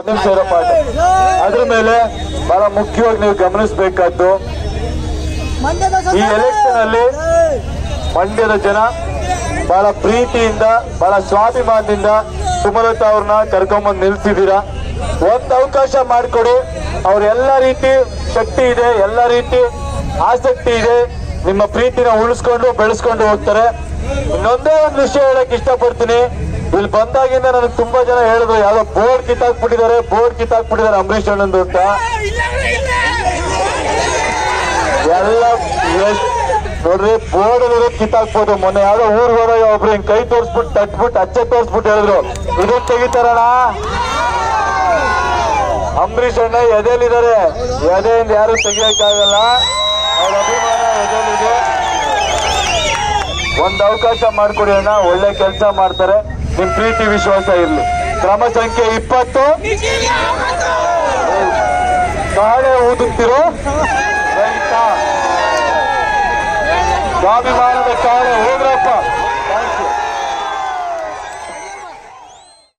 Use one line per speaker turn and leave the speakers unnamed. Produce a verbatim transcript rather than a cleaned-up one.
ನಿಮಿಷ ಇರೋ ಪಾಠ. ಅದ್ರ ಮೇಲೆ ಬಹಳ ಮುಖ್ಯವಾಗಿ ನೀವು ಗಮನಿಸಬೇಕಾದ್ದು, ಈ ಎಲೆಕ್ಷನ್ ಅಲ್ಲಿ ಮಂಡ್ಯದ ಜನ ಬಹಳ ಪ್ರೀತಿಯಿಂದ ಬಹಳ ಸ್ವಾಭಿಮಾನದಿಂದ ಸುಮಲತಾ ಅವ್ರನ್ನ ಕರ್ಕೊಂಬಂದು ನಿಲ್ಸಿದ್ದೀರಾ. ಒಂದ್ ಅವಕಾಶ ಮಾಡಿಕೊಡಿ. ಅವ್ರ ಎಲ್ಲ ರೀತಿ ಶಕ್ತಿ ಇದೆ, ಎಲ್ಲ ರೀತಿ ಆಸಕ್ತಿ ಇದೆ, ನಿಮ್ಮ ಪ್ರೀತಿನ ಉಳಿಸ್ಕೊಂಡು ಬೆಳೆಸ್ಕೊಂಡು ಹೋಗ್ತಾರೆ. ಇನ್ನೊಂದೇ ಒಂದು ವಿಷಯ ಹೇಳಕ್ ಇಷ್ಟಪಡ್ತೀನಿ. ಇಲ್ಲಿ ಬಂದಾಗಿಂದ ನನಗೆ ತುಂಬಾ ಜನ ಹೇಳಿದ್ರು ಯಾವ್ದೋ ಬೋರ್ಡ್ ಕಿತ್ತಾಕ್ಬಿಟ್ಟಿದ್ದಾರೆ ಬೋರ್ಡ್ ಕಿತ್ತಾಕ್ಬಿಟ್ಟಿದ್ದಾರೆ ಅಂಬರೀಷ್ ಅಣ್ಣಂದು ಅಂತ. ಎಲ್ಲ ನೋಡ್ರಿ, ಬೋರ್ಡ್ ಇರೋದು ಕಿತ್ತಾಕ್ಬೋದು. ಮೊನ್ನೆ ಯಾವ್ದೋ ಊರ್ಗೆ ಹೋದಾಗ ಒಬ್ರು ಹಿಂಗ್ ಕೈ ತೋರ್ಸ್ಬಿಟ್ಟು ತಟ್ಬಿಟ್ಟು ಅಚ್ಚೆ ತೋರ್ಸ್ಬಿಟ್ಟು ಹೇಳಿದ್ರು ಇದನ್ನ ತೆಗಿತಾರಣ. ಅಂಬರೀಷ್ ಅಣ್ಣ ಎದೆಲಿದ್ದಾರೆ, ಎದೆಯಿಂದ ಯಾರು ತೆಗಿಯಕ್ಕಾಗಲ್ಲ. ಅವ್ರ ಅಭಿಮಾನ ಎದೆಲಿದೆ. ಒಂದ್ ಅವಕಾಶ ಮಾಡ್ಕೊಡಿ ಅಣ್ಣ, ಒಳ್ಳೆ ಕೆಲಸ ಮಾಡ್ತಾರೆ. ನಿಮ್ ಪ್ರೀತಿ ವಿಶ್ವಾಸ ಇರ್ಲಿ. ಕ್ರಮ ಸಂಖ್ಯೆ ಇಪ್ಪತ್ತು, ಕಾಳೆ ಊದುತ್ತಿರೋ ರೈತ, ಸ್ವಾಭಿಮಾನದ ಕಾಳೆ